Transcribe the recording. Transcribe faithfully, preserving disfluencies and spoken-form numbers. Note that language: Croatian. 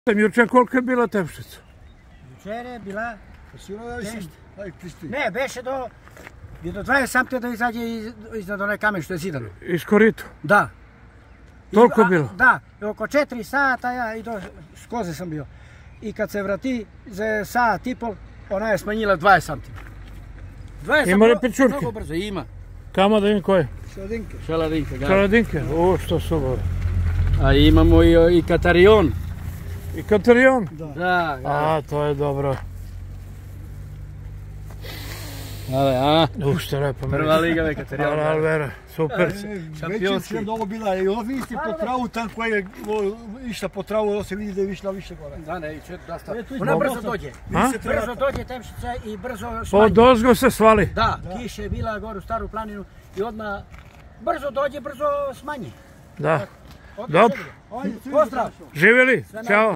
Juče kolika je bila tepšica? Jučer je bila... Tešta. Ne, beše do... I do dvadeset santi da izađe iznad onaj kamen što je zidano. Iz korita? Da. Toliko je bilo? Da, oko četiri sata ja i do skoze sam bio. I kad se vrati za sat i pol, ona je smanjila dvadeset santi. Ima li pečurke? Mnogo brzo, ima. Kamo da im koje? Šaladinke. Šaladinke, da. Šaladinke, o što su ovo. A imamo i, i Katarion. I Katarion? Da. Da, da. A, to je dobro. Ale, a? U, što lepo. Prva liga je Katarion. Hvala, Alvera, super. Šampionski. Već je ovo bila i ovi ste po travu, tam koja je išla po travu, ovo se vidi da je išla više gore. Da, ne, iće dosta. Ona brzo dođe. Brzo dođe tepšica i brzo smanji. Od ozgo se svali? Da, kiša je bila gore u Staru planinu i odmah brzo dođe, brzo smanji. Da. Dobro. Pozdrav. Živjeli? Ćao.